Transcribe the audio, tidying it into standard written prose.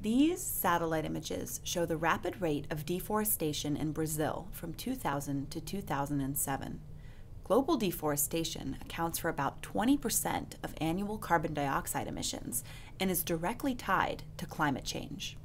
These satellite images show the rapid rate of deforestation in Brazil from 2000 to 2007. Global deforestation accounts for about 20% of annual carbon dioxide emissions and is directly tied to climate change.